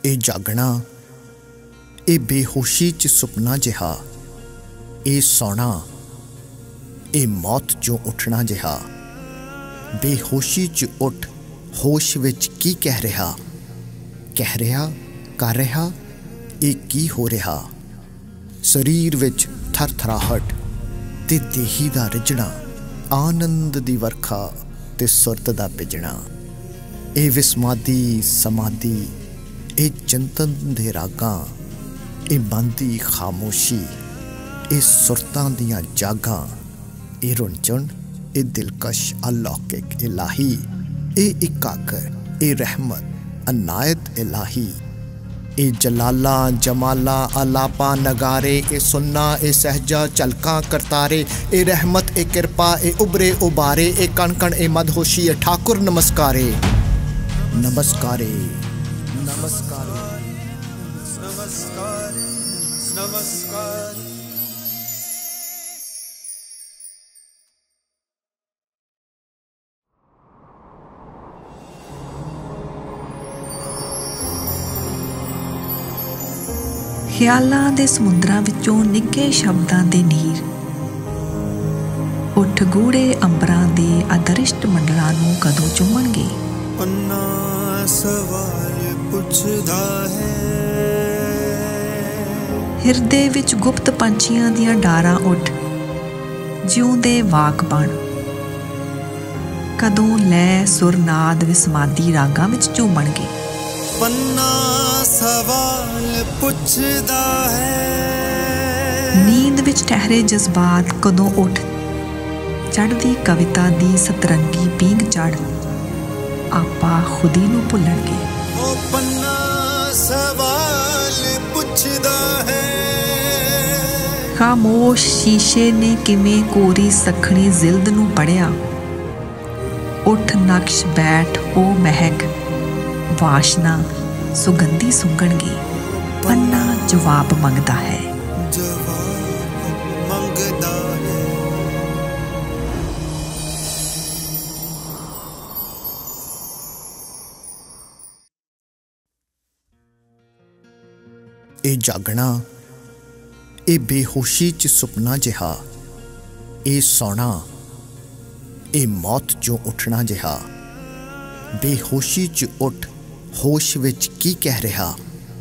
ਇਹ ਜਾਗਣਾ, ਇਹ ਬੇਹੋਸ਼ੀ 'ਚ ਸੁਪਨਾ ਜਿਹਾ, ਇਹ ਸੌਣਾ, ਇਹ ਮੌਤ 'ਚੋਂ ਉੱਠਣਾ ਜਿਹਾ। ਬੇਹੋਸ਼ੀ 'ਚ ਉੱਠ ਹੋਸ਼ ਵਿੱਚ ਕੀ ਕਹਿ ਰਿਹਾ, ਕਰ ਰਿਹਾ, ਇਹ ਕੀ ਹੋ ਰਿਹਾ। ਸਰੀਰ ਵਿੱਚ ਥਰਥਰਾਹਟ ਤੇ ਦੇਹੀ ਦਾ ਰਿੱਝਣਾ, ਆਨੰਦ ਦੀ ਵਰਖਾ ਤੇ ਸੁਰਤ ਦਾ ਭਿੱਜਣਾ। ਇਹ ਵਿਸਮਾਦੀ ਸਮਾਧੀ, ਇਹ ਚਿੰਤਨ ਦੇ ਰਾਗਾਂ, ਇਹ ਮਨ ਦੀ ਖਾਮੋਸ਼ੀ, ਇਹ ਸੁਰਤਾਂ ਦੀਆਂ ਜਾਗਾਂ, ਇਹ ਰੁੰਝਣ, ਇਹ ਦਿਲਕਸ਼ ਅਲੌਕਿਕ ਇਲਾਹੀ, ਇਹ ਇਕਾਗਰ, ਇਹ ਰਹਿਮਤ ਅਨਾਇਤ ਇਲਾਹੀ। ਇਹ ਜਲਾਲਾਂ ਜਮਾਲਾਂ ਆਲਾਪਾਂ ਨਗਾਰੇ, ਇਹ ਸੁੰਨਾ, ਇਹ ਸਹਿਜਾ ਝਲਕਾਂ ਕਰਤਾਰੇ। ਇਹ ਰਹਿਮਤ, ਇਹ ਕਿਰਪਾ, ਇਹ ਉਭਰੇ ਉਬਾਰੇ, ਇਹ ਕਣ ਕਣ, ਇਹ ਮਦਹੋਸ਼ੀ, ਇਹ ਠਾਕੁਰ ਨਮਸਕਾਰੇ, ਨਮਸਕਾਰੇ, ਨਮਸਕਾਰੇ, ਨਮਸਕਾਰ, ਨਮਸਕਾਰ। ਖਿਆਲਾਂ ਦੇ ਸਮੁੰਦਰਾਂ ਵਿੱਚੋਂ ਨਿੱਘੇ ਸ਼ਬਦਾਂ ਦੇ ਨੀਰ ਉੱਠ ਗੂੜੇ ਅੰਬਰਾਂ ਦੇ ਅਦਰਿਸ਼ਟ ਮੰਡਲਾਂ ਨੂੰ ਕਦੋਂ ਚੁੰਮਣਗੇ। ਪੰਨਾ ਸਵਾਲ ਪੁੱਛਦਾ ਹੈ, ਹਿਰਦੇ ਵਿੱਚ ਗੁਪਤ ਪੰਛੀਆਂ ਦੀਆਂ ਡਾਰਾਂ ਉੱਠ ਜਿਉਂਦੇ ਵਾਕ ਬਣ। ਕਦੋਂ ਲੈ ਸੁਰ ਨਾਦ ਵਿਸਮਾਦੀ ਰਾਗਾਂ ਵਿੱਚ ਝੂਮਣਗੇ। ਪੰਨਾ ਸਵਾਲ ਪੁੱਛਦਾ ਹੈ, ਨੀਂਦ ਵਿੱਚ ਠਹਿਰੇ ਜਜ਼ਬਾਤ ਕਦੋਂ ਉੱਠ ਚੜ੍ਹਦੀ ਕਵਿਤਾ ਦੀ ਸਤਰੰਗੀ ਪੀਂਘ ਚੜ੍ਹ ਆਪਾ ਖੁਦੀ ਨੂੰ ਭੁੱਲਣਗੇ। ਉਹ ਪੰਨਾ ਸਵਾਲ ਪੁੱਛਦਾ ਹੈ, ਖਾਮੋਸ਼ ਸ਼ੀਸ਼ੇ ਨੇ ਕਿਵੇਂ ਕੋਰੀ ਸਖਣੀ ਜ਼ਿਲਦ ਨੂੰ ਪੜ੍ਹਿਆ। ਉੱਠ ਨਕਸ਼ ਬੈਠ ਉਹ ਮਹਿਕ ਵਾਸ਼ਨਾ ਸੁਗੰਧੀ ਸੁੰਘਣਗੇ। ਪੰਨਾ ਜਵਾਬ ਮੰਗਦਾ ਹੈ, ਜਵਾਬ ਮੰਗਦਾ ਹੈ। ਇਹ ਜਾਗਣਾ, ਇਹ ਬੇਹੋਸ਼ੀ 'ਚ ਸੁਪਨਾ ਜਿਹਾ, ਇਹ ਸੌਣਾ, ਇਹ ਮੌਤ 'ਚੋਂ ਉੱਠਣਾ ਜਿਹਾ। ਬੇਹੋਸ਼ੀ 'ਚ ਉੱਠ ਹੋਸ਼ ਵਿੱਚ ਕੀ ਕਹਿ ਰਿਹਾ,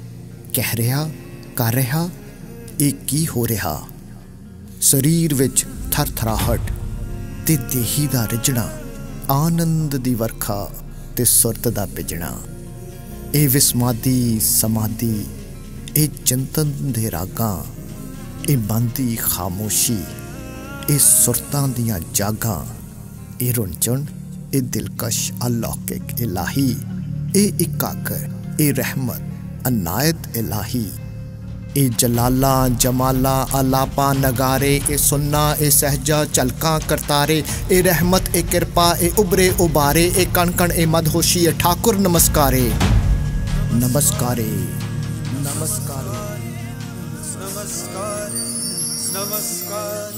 ਕਰ ਰਿਹਾ, ਇਹ ਕੀ ਹੋ ਰਿਹਾ। ਸਰੀਰ ਵਿੱਚ ਥਰਥਰਾਹਟ ਤੇ ਦੇਹੀ ਦਾ ਰਿੱਝਣਾ, ਆਨੰਦ ਦੀ ਵਰਖਾ ਤੇ ਸੁਰਤ ਦਾ ਭਿੱਜਣਾ। ਇਹ ਵਿਸਮਾਦੀ ਸਮਾਧੀ, ਇਹ ਚਿੰਤਨ ਦੇ ਰਾਗਾਂ, ਇਹ ਮਨ ਦੀ ਖਾਮੋਸ਼ੀ, ਇਹ ਸੁਰਤਾਂ ਦੀਆਂ ਜਾਗਾਂ, ਇਹ ਰੁੰਝਣ, ਇਹ ਦਿਲਕਸ਼ ਅਲੌਕਿਕ ਇਲਾਹੀ। ਇਹ ਇਕਾਗਰ, ਇਹ ਰਹਿਮਤ ਅਨਾਇਤ ਇਲਾਹੀ। ਇਹ ਜਲਾਲਾਂ ਜਮਾਲਾਂ ਆਲਾਪਾਂ ਨਗਾਰੇ, ਇਹ ਸੁੰਨਾ, ਇਹ ਸਹਿਜਾ ਝਲਕਾਂ ਕਰਤਾਰੇ। ਇਹ ਰਹਿਮਤ, ਇਹ ਕਿਰਪਾ, ਇਹ ਉਭਰੇ ਉਬਾਰੇ, ਇਹ ਕਣ ਕਣ, ਇਹ ਮਦਹੋਸ਼ੀ, ਇਹ ਠਾਕੁਰ ਨਮਸਕਾਰੇ, ਨਮਸਕਾਰੇ, ਨਮਸਕਾਰੇ, ਨਮਸਕਾਰ, ਨਮਸਕਾਰ।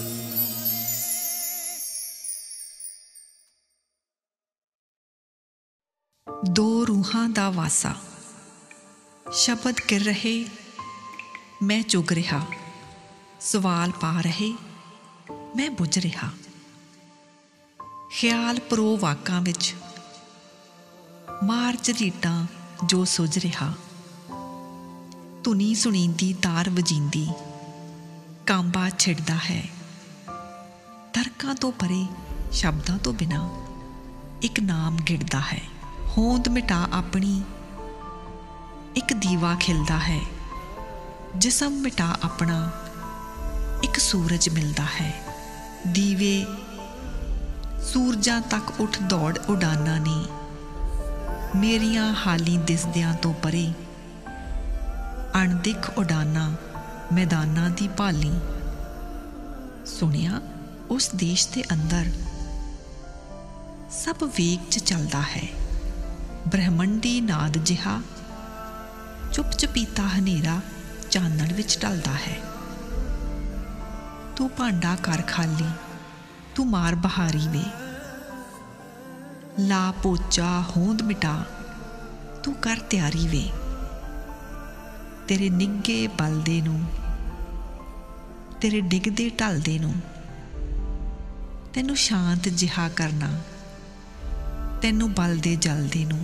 ਦੋ ਰੂਹਾਂ ਦਾ ਵਾਸਾ। ਸ਼ਬਦ ਕਰ ਰਹੇ ਮੈਂ ਚੁਗ ਰਿਹਾ, ਸਵਾਲ ਪਾ ਰਹੇ ਮੈਂ ਬੁੱਝ ਰਿਹਾ। ਖਿਆਲ ਪਰੋ ਵਾਕਾਂ ਵਿੱਚ ਮਾਰ ਝਰੀਟਾਂ ਜੋ ਸੁੱਝ ਰਿਹਾ। ਧੁਨੀ ਸੁਣੀਂਦੀ ਤਾਰ ਵਜੀਂਦੀ ਕਾਂਬਾ ਛਿੜਦਾ ਹੈ। ਤਰਕਾਂ ਤੋਂ ਪਰੇ ਸ਼ਬਦਾਂ ਤੋਂ ਬਿਨਾਂ ਇੱਕ ਨਾਮ ਗਿੜਦਾ ਹੈ। ਹੋਂਦ ਮਿਟਾ ਆਪਣੀ ਇੱਕ ਦੀਵਾ ਖਿਲਦਾ ਹੈ। ਜਿਸਮ ਮਿਟਾ ਆਪਣਾ ਇੱਕ ਸੂਰਜ ਮਿਲਦਾ ਹੈ। ਦੀਵੇ ਸੂਰਜਾਂ ਤੱਕ ਉੱਠ ਦੌੜ ਉਡਾਨਾਂ ਨੇ ਮੇਰੀਆਂ ਹਾਲੀ ਦਿਸਦਿਆਂ ਤੋਂ ਪਰੇ। ਅਣਦਿਖ ਉਡਾਨਾਂ ਮੈਦਾਨਾਂ ਦੀ ਭਾਲੀ। ਸੁਣਿਆ ਉਸ ਦੇਸ਼ ਦੇ ਅੰਦਰ ਸਭ ਵੇਗ 'ਚ ਚੱਲਦਾ ਹੈ। ਬ੍ਰਹਮੰਡੀ ਨਾਦ ਜਿਹਾ ਚੁੱਪ ਚਪੀਤਾ ਹਨੇਰਾ ਚਾਨਣ ਵਿੱਚ ਢਲਦਾ ਹੈ। ਤੂੰ ਭਾਂਡਾ ਕਰ ਖਾਲੀ, ਤੂੰ ਮਾਰ ਬਹਾਰੀ ਵੇ। ਲਾ ਪੋਚਾ ਹੋਂਦ ਮਿਟਾ, ਤੂੰ ਕਰ ਤਿਆਰੀ ਵੇ। ਤੇਰੇ ਨਿੱਘੇ ਬਲਦੇ ਨੂੰ, ਤੇਰੇ ਡਿੱਗਦੇ ਢਲਦੇ ਨੂੰ, ਤੈਨੂੰ ਸ਼ਾਂਤ ਜਿਹਾ ਕਰਨਾ, ਤੈਨੂੰ ਬਲਦੇ ਜਲਦੇ ਨੂੰ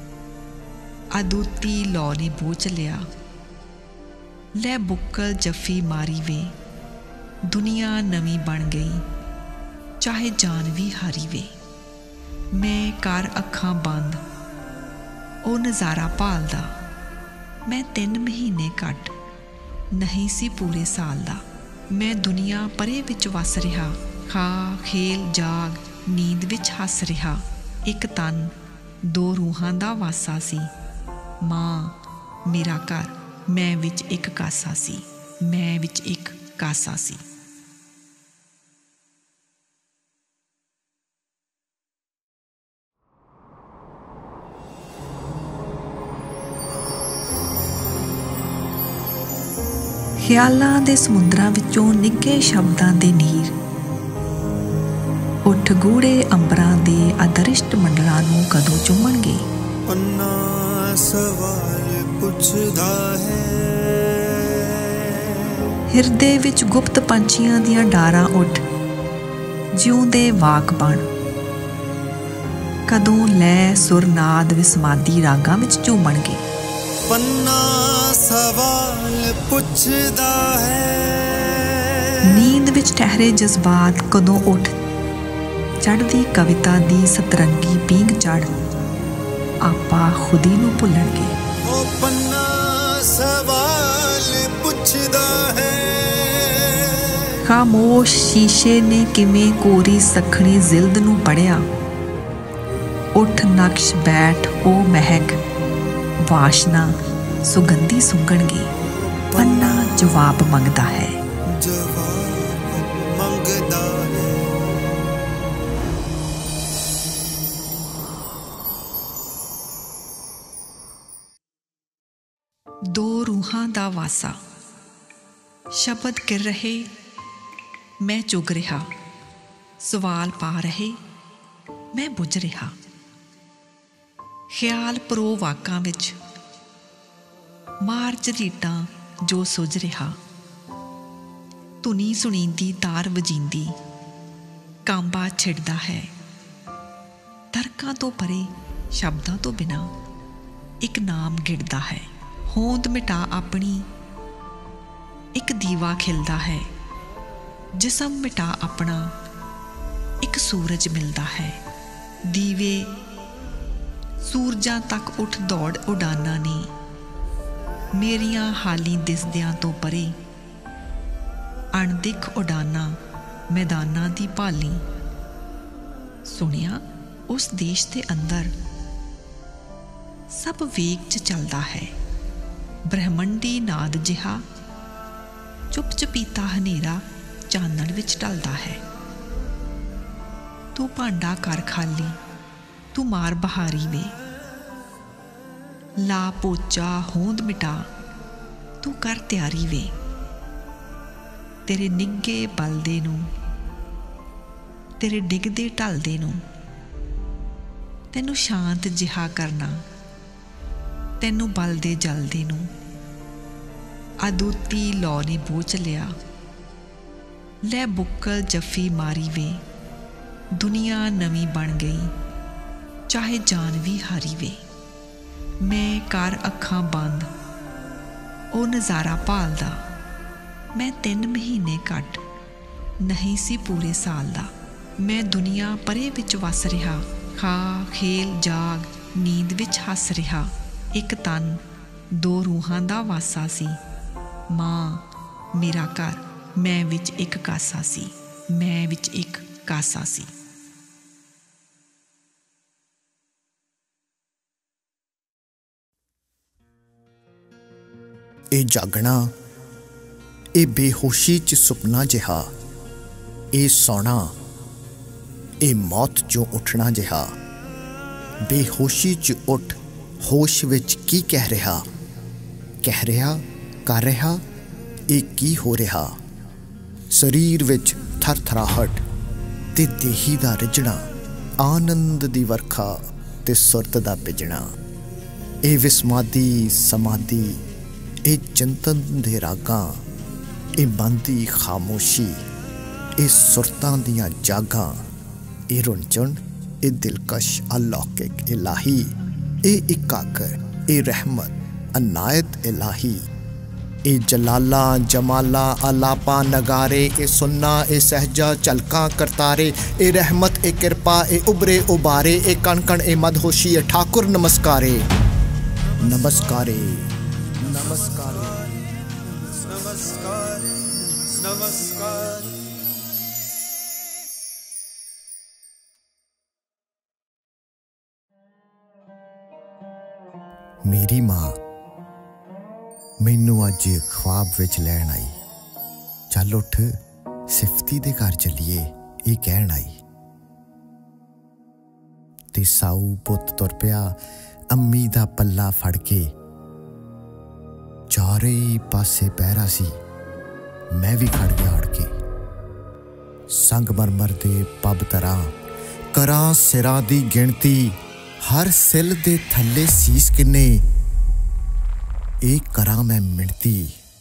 ਅਦੁੱਤੀ ਲੌ ਨੇ ਬੋਝ ਲਿਆ। ਲੈ ਬੁੱਕਲ ਜੱਫੀ ਮਾਰੀ ਵੇ, ਦੁਨੀਆ ਨਵੀਂ ਬਣ ਗਈ, ਚਾਹੇ ਜਾਨ ਵੀ ਹਾਰੀ ਵੇ। ਮੈਂ ਕਰ ਅੱਖਾਂ ਬੰਦ, ਉਹ ਨਜ਼ਾਰਾ ਭਾਲਦਾ, ਮੈਂ 3 ਮਹੀਨੇ ਘੱਟ ਨਹੀਂ ਸੀ ਪੂਰੇ ਸਾਲ ਦਾ। ਮੈਂ ਦੁਨੀਆ ਪਰੇ ਵਿੱਚ ਵਸ ਰਿਹਾ, ਖਾ ਖੇਲ ਜਾਗ ਨੀਂਦ ਵਿੱਚ ਹੱਸ ਰਿਹਾ। ਇੱਕ ਤਨ 2 ਰੂਹਾਂ ਦਾ ਵਾਸਾ ਸੀ, ਮਾਂ ਮੇਰਾ ਘਰ, ਮੈਂ ਵਿੱਚ ਇੱਕ ਕਾਸਾ ਸੀ, ਮੈਂ ਵਿੱਚ ਇੱਕ ਕਾਸਾ ਸੀ। ਖਿਆਲਾਂ ਦੇ ਸਮੁੰਦਰਾਂ ਵਿੱਚੋਂ ਨਿੱਘੇ ਸ਼ਬਦਾਂ ਦੇ ਨੀਰ ਉੱਠ ਗੂੜੇ ਅੰਬਰਾਂ ਦੇ ਅਦਰਿਸ਼ਟ ਮੰਡਲਾਂ ਨੂੰ ਕਦੋਂ ਚੁੰਮਣਗੇ। ਪੰਨਾ ਸਵਾਲ ਪੁੱਛਦਾ ਹੈ, ਹਿਰਦੇ ਵਿੱਚ ਗੁਪਤ ਪੰਛੀਆਂ ਦੀਆਂ ਡਾਰਾਂ ਉੱਠ ਜਿਉਂਦੇ ਵਾਕ ਬਣ। ਕਦੋਂ ਲੈ ਸੁਰ ਨਾਦ ਵਿਸਮਾਦੀ ਰਾਗਾਂ ਵਿੱਚ ਝੂਮਣਗੇ। ਪੰਨਾ ਸਵਾਲ ਪੁੱਛਦਾ ਹੈ, ਨੀਂਦ ਵਿੱਚ ਠਹਿਰੇ ਜਜ਼ਬਾਤ ਕਦੋਂ ਉੱਠ ਚੜ੍ਹਦੀ ਕਵਿਤਾ ਦੀ ਸਤਰੰਗੀ ਪੀਂਘ ਚੜ੍ਹ ਆਪਾ ਖੁਦੀ ਨੂੰ ਭੁੱਲਣਗੇ। ਉਹ ਪੰਨਾ ਸਵਾਲ ਪੁੱਛਦਾ ਹੈ, ਖਾਮੋਸ਼ ਸ਼ੀਸ਼ੇ ਨੇ ਕਿਵੇਂ ਕੋਰੀ ਸਖਣੀ ਜ਼ਿਲਦ ਨੂੰ ਪੜ੍ਹਿਆ। ਉੱਠ ਨਕਸ਼ ਬੈਠ ਉਹ ਮਹਿਕ, ਵਾਸ਼ਨਾ ਸੁਗੰਧੀ ਸੁੰਘਣਗੇ। ਪੰਨਾ ਜਵਾਬ ਮੰਗਦਾ ਹੈ, ਜਵਾਬ ਮੰਗਦਾ ਹੈ। ਦੋ ਰੂਹਾਂ ਦਾ ਵਾਸਾ, ਸ਼ਬਦ ਗਿਰ ਰਹੇ ਮੈਂ ਚੁਗ ਰਿਹਾ, ਸਵਾਲ ਪਾ ਰਹੇ ਮੈਂ ਬੁੱਝ ਰਿਹਾ। ਖਿਆਲ ਪਰੋ ਵਾਕਾਂ ਵਿੱਚ ਮਾਰ ਝਰੀਟਾਂ ਜੋ ਸੁੱਝ ਰਿਹਾ। ਧੁਨੀ ਸੁਣੀਂਦੀ ਤਾਰ ਵਜੀਂਦੀ ਕਾਂਬਾ ਛਿੜਦਾ ਹੈ। ਤਰਕਾਂ ਤੋਂ ਪਰੇ ਸ਼ਬਦਾਂ ਤੋਂ ਬਿਨਾਂ ਇੱਕ ਨਾਮ ਗਿੜਦਾ ਹੈ। ਹੋਂਦ ਮਿਟਾ ਆਪਣੀ ਇੱਕ ਦੀਵਾ ਖਿਲਦਾ ਹੈ। ਜਿਸਮ ਮਿਟਾ ਆਪਣਾ ਇੱਕ ਸੂਰਜ ਮਿਲਦਾ ਹੈ। ਦੀਵੇ ਸੂਰਜਾਂ ਤੱਕ ਉੱਠ ਦੌੜ ਉਡਾਨਾਂ ਨੇ ਮੇਰੀਆਂ ਹਾਲੀ ਦਿਸਦਿਆਂ ਤੋਂ ਪਰੇ। ਅਣਦਿਖ ਉਡਾਨਾਂ ਮੈਦਾਨਾਂ ਦੀ ਭਾਲੀ। ਸੁਣਿਆ ਉਸ ਦੇਸ਼ ਦੇ ਅੰਦਰ ਸਭ ਵੇਗ 'ਚ ਚੱਲਦਾ ਹੈ। ਬ੍ਰਹਮੰਡੀ ਨਾਦ ਜਿਹਾ ਚੁੱਪ ਚਪੀਤਾ ਹਨੇਰਾ ਚਾਨਣ ਵਿੱਚ ਢਲਦਾ ਹੈ। ਤੂੰ ਭਾਂਡਾ ਕਰ ਖਾਲੀ, ਤੂੰ ਮਾਰ ਬਹਾਰੀ ਵੇ। ਲਾ ਪੋਚਾ ਹੋਂਦ ਮਿਟਾ, ਤੂੰ ਕਰ ਤਿਆਰੀ ਵੇ। ਤੇਰੇ ਨਿੱਘੇ ਬਲਦੇ ਨੂੰ, ਤੇਰੇ ਡਿੱਗਦੇ ਢਲਦੇ ਨੂੰ, ਤੈਨੂੰ ਸ਼ਾਂਤ ਜਿਹਾ ਕਰਨਾ, ਤੈਨੂੰ ਬਲਦੇ ਜਲਦੇ ਨੂੰ ਅਦੁੱਤੀ ਲੌ ਨੇ ਬੋਝ ਲਿਆ। ਲੈ ਬੁੱਕਲ ਜੱਫੀ ਮਾਰੀ ਵੇ, ਦੁਨੀਆ ਨਵੀਂ ਬਣ ਗਈ, ਚਾਹੇ ਜਾਨ ਵੀ ਹਾਰੀ ਵੇ। ਮੈਂ ਕਰ ਅੱਖਾਂ ਬੰਦ, ਉਹ ਨਜ਼ਾਰਾ ਭਾਲਦਾ, ਮੈਂ 3 ਮਹੀਨੇ ਘੱਟ ਨਹੀਂ ਸੀ ਪੂਰੇ ਸਾਲ ਦਾ। ਮੈਂ ਦੁਨੀਆ ਪਰੇ ਵਿੱਚ ਵਸ ਰਿਹਾ, ਖਾ ਖੇਲ ਜਾਗ ਨੀਂਦ ਵਿੱਚ ਹੱਸ ਰਿਹਾ। ਇੱਕ ਤਨ 2 ਰੂਹਾਂ ਦਾ ਵਾਸਾ ਸੀ, ਮਾਂ ਮੇਰਾ ਘਰ, ਮੈਂ ਵਿੱਚ ਇੱਕ ਕਾਸਾ ਸੀ, ਮੈਂ ਵਿੱਚ ਇੱਕ ਕਾਸਾ ਸੀ। ਇਹ ਜਾਗਣਾ, ਇਹ ਬੇਹੋਸ਼ੀ 'ਚ ਸੁਪਨਾ ਜਿਹਾ, ਇਹ ਸੌਣਾ, ਇਹ ਮੌਤ 'ਚੋਂ ਉੱਠਣਾ ਜਿਹਾ। ਬੇਹੋਸ਼ੀ 'ਚ ਉੱਠ ਹੋਸ਼ ਵਿੱਚ ਕੀ ਕਹਿ ਰਿਹਾ, ਕਹਿ ਰਿਹਾ, ਕਰ ਰਿਹਾ, ਇਹ ਕੀ ਹੋ ਰਿਹਾ। ਸਰੀਰ ਵਿੱਚ ਥਰਥਰਾਹਟ ਤੇ ਦੇਹੀ ਦਾ ਰਿਝਣਾ, ਆਨੰਦ ਦੀ ਵਰਖਾ ਤੇ ਸੁਰਤ ਦਾ ਭਿੱਜਣਾ। ਇਹ ਵਿਸਮਾਦੀ ਸਮਾਧੀ, ਇਹ ਚਿੰਤਨ ਦੇ ਰਾਗਾਂ, ਇਹ ਮਨ ਦੀ ਖਾਮੋਸ਼ੀ, ਇਹ ਸੁਰਤਾਂ ਦੀਆਂ ਜਾਗਾਂ, ਇਹ ਰੁੰਝਣ, ਇਹ ਦਿਲਕਸ਼ ਅਲੌਕਿਕ ਇਲਾਹੀ, ਇਹ ਇਕਾਗਰ, ਇਹ ਰਹਿਮਤ ਅਨਾਇਤ ਇਲਾਹੀ, ਇਹ ਜਲਾਲਾਂ ਜਮਾਲਾਂ ਆਲਾਪਾਂ ਨਗਾਰੇ, ਇਹ ਸੁੰਨਾ ਇਹ ਸਹਿਜਾ ਝਲਕਾਂ ਕਰਤਾਰੇ, ਇਹ ਰਹਿਮਤ ਇਹ ਕਿਰਪਾ ਇਹ ਉਭਰੇ ਉਬਾਰੇ, ਇਹ ਕਣ ਕਣ ਇਹ ਮਦਹੋਸ਼ੀ ਇਹ ਠਾਕੁਰ ਨਮਸਕਾਰੇ ਨਮਸਕਾਰੇ ਨਮਸਕਾਰੇ नमस्कार नमस्कार। मेरी माँ मैनू अज ख्वाब विच लैन आई, चल उठ सिफती दे घर चलीए, ये कहन आई। ते साऊ पुत तुर पिया अम्मी दा पल्ला फड़ के, चारे पासे पैरा सी, मैं भी खड़ गया अड़ के। संगमरमर दे पब तरा करां सिरां दी गिणती, हर सिल दे थल्ले सीस किन्ने, एक करां मैं मिणती।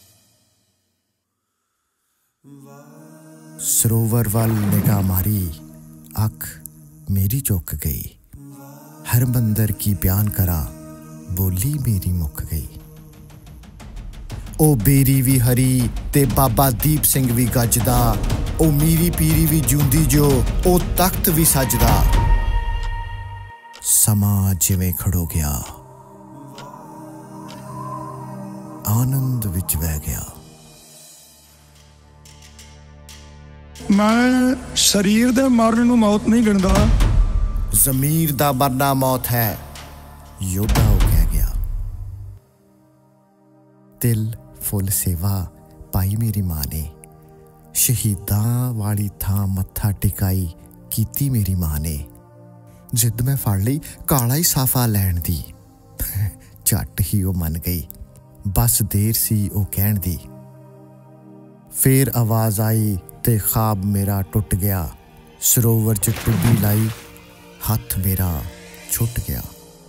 सरोवर वाल निगाह मारी, अख मेरी चुक गई, हर मंदर की बयान करा, बोली मेरी मुक गई। ओ बेरी भी हरी ते बाबा दीप सिंह भी गजदा, ओ मीरी पीरी भी जूंदी जो, ओ तख्त भी सजदा। समा जिवें खड़ो गया, आनंद विच वह गया। मैं शरीर दे मरण नूं मौत नहीं गिणदा, ज़मीर दा मरना मौत है, योद्धा हो कह गया। दिल फुल सेवा पाई मेरी माँ ने, शहीदां वाली थां मत्था टिकाई कीती मेरी माँ ने। जिद मैं फड़ लई काला ही साफा लैण दी, झट ही वो मन गई, बस देर सी वो कहण दी। फिर आवाज़ आई ते ख्वाब मेरा टुट गया, सरोवर च टुब्बी लाई, हथ मेरा छुट गया।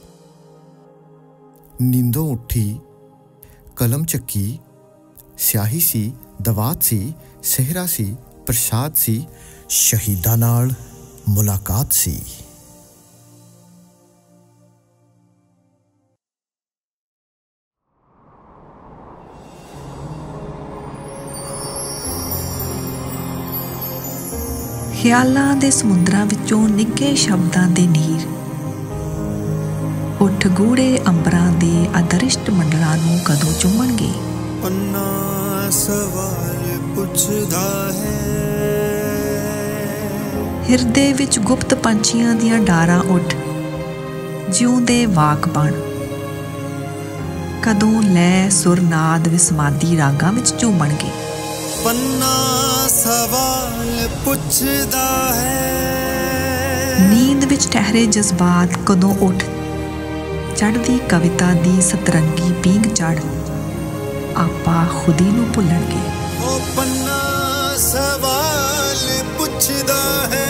नींदों उठी कलम चक्की, स्याही सी दवात सी, सेहरा सी प्रसाद सी, शहीदां नाल मुलाकात सी। ਖਿਆਲਾਂ ਦੇ ਸਮੁੰਦਰਾਂ ਵਿੱਚੋਂ ਨਿੱਘੇ ਸ਼ਬਦਾਂ ਦੇ ਨੀਰ, ਉੱਠ ਗੂੜੇ ਅੰਬਰਾਂ ਦੇ ਅਦਰਿਸ਼ਟ ਮੰਡਲਾਂ ਨੂੰ ਕਦੋਂ ਚੁੰਮਣਗੇ। पन्ना सवाल पुछदा है, ਹਿਰਦੇ ਵਿੱਚ ਗੁਪਤ ਪੰਛੀਆਂ ਦੀਆਂ ਡਾਰਾਂ ਉੱਡ ਜਿਉਂਦੇ ਵਾਕ ਬਣ, ਕਦੋਂ ਲੈ ਸੁਰਨਾਦ ਵਿਸਮਾਦੀ ਰਾਗਾਂ ਵਿੱਚ ਝੂਮਣਗੇ। पन्ना सवाल पुछदा है, ਨੀਂਦ ਵਿੱਚ ਠਹਿਰੇ ਜਜ਼ਬਾਤ ਕਦੋਂ ਉੱਠ ਚੜ੍ਹਦੀ ਕਵਿਤਾ ਦੀ ਸਤਰੰਗੀ ਪੀਂਘ ਚੜ੍ਹ ਆਪਾ ਖੁਦੀ ਨੂੰ ਭੁੱਲਣਗੇ। ओ पन्ना सवाल पुछदा है,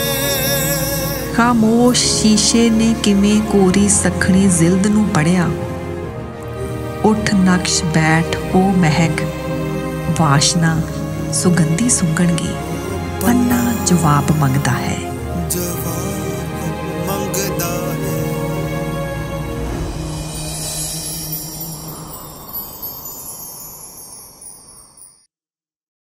ਖਾਮੋਸ਼ ਸ਼ੀਸ਼ੇ ਨੇ ਕਿਵੇਂ ਕੋਰੀ ਸਖਣੀ ਜ਼ਿਲਦ ਨੂੰ ਪੜਿਆ, ਉੱਠ ਨਕਸ਼ ਬੈਠ ਉਹ ਮਹਿਕ ਵਾਸ਼ਨਾ ਸੁਗੰਧੀ ਸੁੰਘਣਗੇ। ਪੰਨਾ ਜਵਾਬ ਮੰਗਦਾ ਹੈ। जवाब